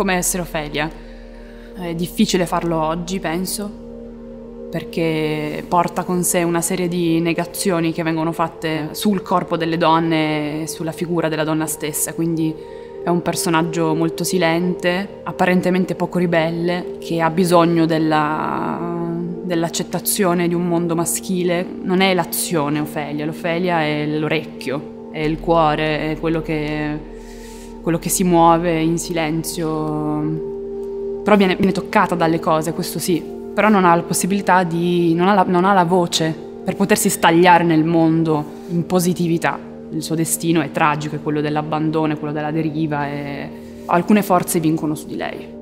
come essere Ofelia. È difficile farlo oggi, penso, perché porta con sé una serie di negazioni che vengono fatte sul corpo delle donne e sulla figura della donna stessa, quindi è un personaggio molto silente, apparentemente poco ribelle, che ha bisogno dell'accettazione di un mondo maschile. Non è l'azione Ofelia, l'Ofelia è l'orecchio, è il cuore, è quello che si muove in silenzio, però viene toccata dalle cose, questo sì. Però non ha la possibilità non ha la voce per potersi stagliare nel mondo in positività. Il suo destino è tragico, è quello dell'abbandono, è quello della deriva e alcune forze vincono su di lei.